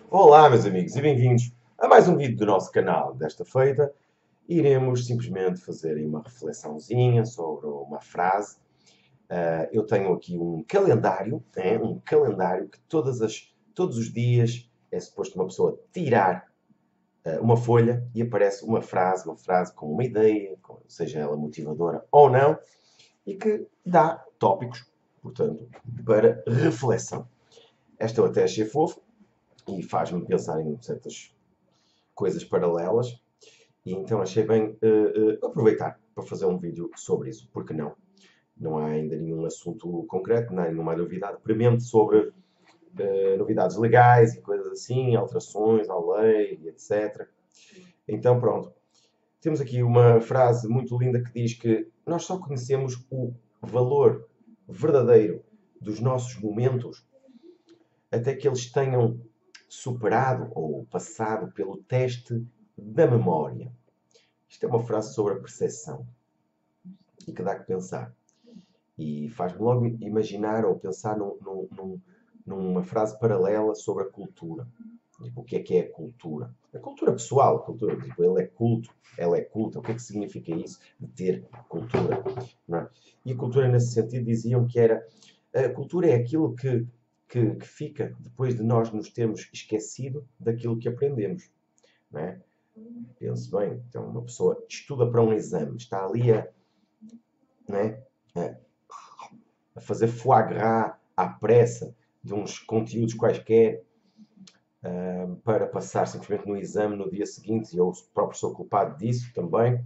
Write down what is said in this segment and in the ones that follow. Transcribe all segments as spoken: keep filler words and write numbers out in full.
Olá, meus amigos, e bem-vindos a mais um vídeo do nosso canal. Desta feita, iremos simplesmente fazer uma reflexãozinha sobre uma frase. Ah, eu tenho aqui um calendário, né, um calendário que todas as, todos os dias é suposto uma pessoa tirar ah, uma folha e aparece uma frase, uma frase com uma ideia, com- seja ela motivadora ou não, e que dá tópicos, portanto, para reflexão. Esta eu até achei fofo e faz-me pensar em certas coisas paralelas, e então achei bem uh, uh, aproveitar para fazer um vídeo sobre isso, porque não? Não há ainda nenhum assunto concreto, não há nenhuma novidade premente sobre uh, novidades legais e coisas assim, alterações à lei, etcétera. Então, pronto. Temos aqui uma frase muito linda que diz que nós só conhecemos o valor verdadeiro dos nossos momentos até que eles tenham superado ou passado pelo teste da memória. Isto é uma frase sobre a percepção e que dá que pensar. E faz-me logo imaginar ou pensar num, num, num, numa frase paralela sobre a cultura. Tipo, o que é que é a cultura? A cultura pessoal, a cultura, tipo, ele é culto, ela é culta. O que é que significa isso de ter cultura? Não é? E a cultura, nesse sentido, diziam que era a cultura é aquilo que, que, que fica depois de nós nos termos esquecido daquilo que aprendemos. Não é? Pense bem, então uma pessoa estuda para um exame, está ali a, né, a, a fazer foie gras à pressa de uns conteúdos quaisquer uh, para passar simplesmente no exame no dia seguinte, e eu próprio sou culpado disso também.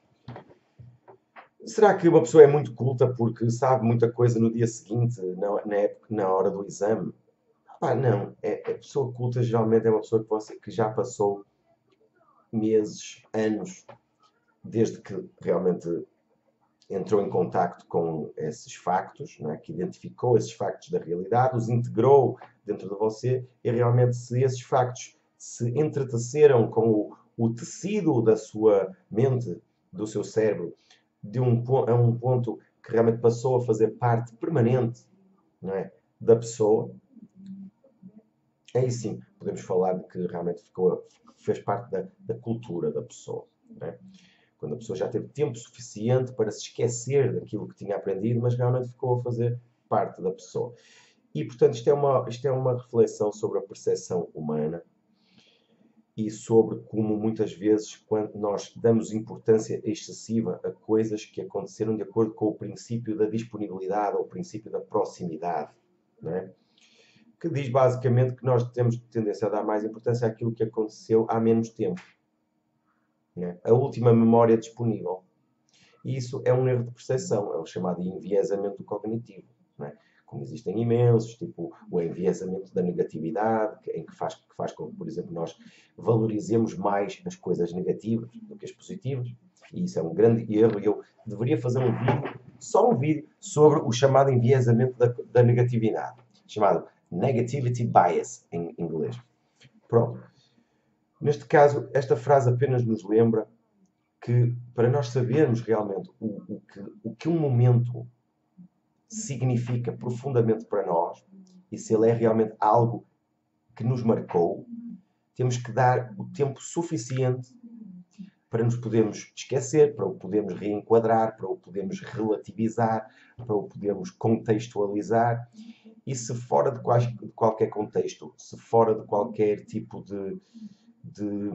Será que uma pessoa é muito culta porque sabe muita coisa no dia seguinte, na, na, época, na hora do exame? Ah, não, é, a pessoa culta geralmente é uma pessoa que, você, que já passou meses, anos, desde que realmente entrou em contacto com esses factos, não é? Que identificou esses factos da realidade, os integrou dentro de você e realmente se esses factos se entreteceram com o, o tecido da sua mente, do seu cérebro, de um, a um ponto que realmente passou a fazer parte permanente, não é? Da pessoa, aí sim podemos falar de que realmente ficou, fez parte da, da cultura da pessoa. Não é? Quando a pessoa já teve tempo suficiente para se esquecer daquilo que tinha aprendido, mas realmente ficou a fazer parte da pessoa. E, portanto, isto é uma, isto é uma reflexão sobre a percepção humana e sobre como muitas vezes, quando nós damos importância excessiva a coisas que aconteceram de acordo com o princípio da disponibilidade ou o princípio da proximidade, não é? Que diz basicamente que nós temos tendência a dar mais importância àquilo que aconteceu há menos tempo. Né? A última memória disponível. E isso é um erro de percepção, é o chamado enviesamento cognitivo. Não é? Como existem imensos, tipo o enviesamento da negatividade, em que faz, que faz com que, por exemplo, nós valorizemos mais as coisas negativas do que as positivas. E isso é um grande erro. E eu deveria fazer um vídeo, só um vídeo, sobre o chamado enviesamento da, da negatividade, chamado Negativity Bias, em inglês. Pronto. Neste caso, esta frase apenas nos lembra que, para nós sabermos realmente o, o, que, o que um momento significa profundamente para nós e se ele é realmente algo que nos marcou, temos que dar o tempo suficiente para nos podermos esquecer, para o podermos reenquadrar, para o podermos relativizar, para o podermos contextualizar. E se fora de, quais, de qualquer contexto, se fora de qualquer tipo de, de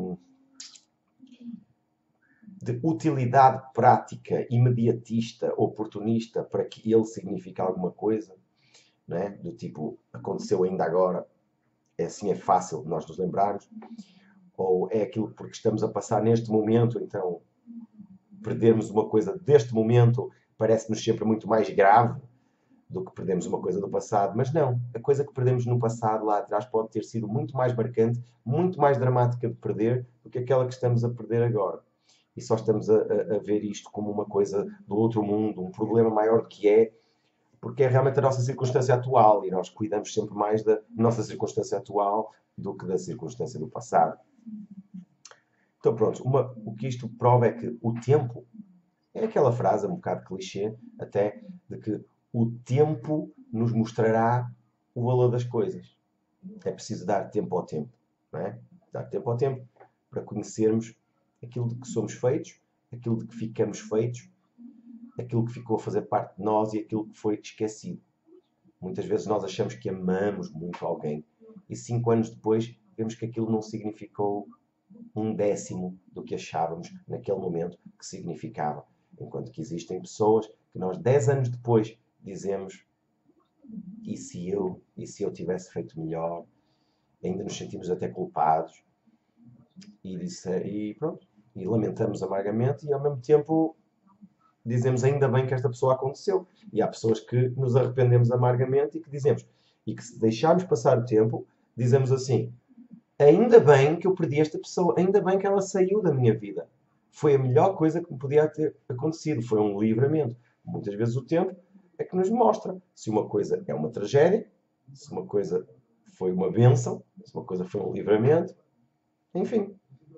de utilidade prática, imediatista, oportunista, para que ele signifique alguma coisa, né? Do tipo, aconteceu ainda agora, é assim é fácil nós nos lembrarmos, ou é aquilo porque estamos a passar neste momento, então perdermos uma coisa deste momento parece-nos sempre muito mais grave do que perdemos uma coisa do passado, mas não, a coisa que perdemos no passado lá atrás pode ter sido muito mais marcante, muito mais dramática de perder do que aquela que estamos a perder agora. E só estamos a, a, a ver isto como uma coisa do outro mundo, um problema maior do que é, porque é realmente a nossa circunstância atual e nós cuidamos sempre mais da nossa circunstância atual do que da circunstância do passado. Então, pronto, uma, o que isto prova é que o tempo é aquela frase, um bocado clichê, até, de que o tempo nos mostrará o valor das coisas. É preciso dar tempo ao tempo, não é? Dar tempo ao tempo para conhecermos aquilo de que somos feitos, aquilo de que ficamos feitos, aquilo que ficou a fazer parte de nós e aquilo que foi esquecido. Muitas vezes nós achamos que amamos muito alguém e cinco anos depois vemos que aquilo não significou um décimo do que achávamos naquele momento que significava. Enquanto que existem pessoas que nós dez anos depois dizemos e se eu, e se eu tivesse feito melhor, ainda nos sentimos até culpados e, disse, e pronto, e lamentamos amargamente e ao mesmo tempo dizemos ainda bem que esta pessoa aconteceu. E há pessoas que nos arrependemos amargamente e que dizemos, e que se deixarmos passar o tempo, dizemos assim, ainda bem que eu perdi esta pessoa, ainda bem que ela saiu da minha vida. Foi a melhor coisa que me podia ter acontecido, foi um livramento. Muitas vezes o tempo é que nos mostra se uma coisa é uma tragédia, se uma coisa foi uma bênção, se uma coisa foi um livramento, enfim.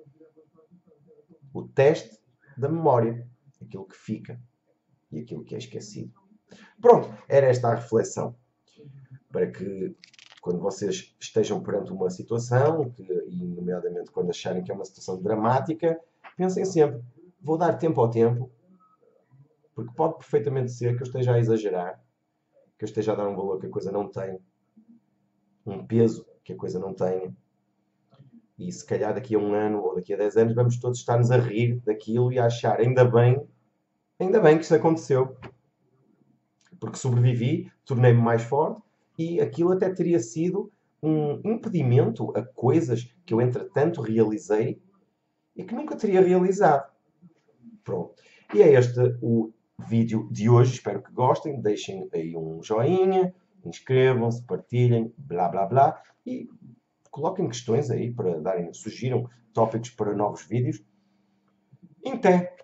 O teste da memória, aquilo que fica e aquilo que é esquecido. Pronto, era esta a reflexão. Para que, quando vocês estejam perante uma situação, que, e nomeadamente quando acharem que é uma situação dramática, pensem sempre, vou dar tempo ao tempo, porque pode perfeitamente ser que eu esteja a exagerar, que eu esteja a dar um valor que a coisa não tem, um peso que a coisa não tenha, e se calhar daqui a um ano ou daqui a dez anos vamos todos estar-nos a rir daquilo e a achar, ainda bem, ainda bem que isso aconteceu, porque sobrevivi, tornei-me mais forte, e aquilo até teria sido um impedimento a coisas que eu entretanto realizei e que nunca teria realizado. Pronto. E é este o vídeo de hoje. Espero que gostem. Deixem aí um joinha, inscrevam-se, partilhem, blá blá blá. E coloquem questões aí para darem, sugiram tópicos para novos vídeos. Em pé!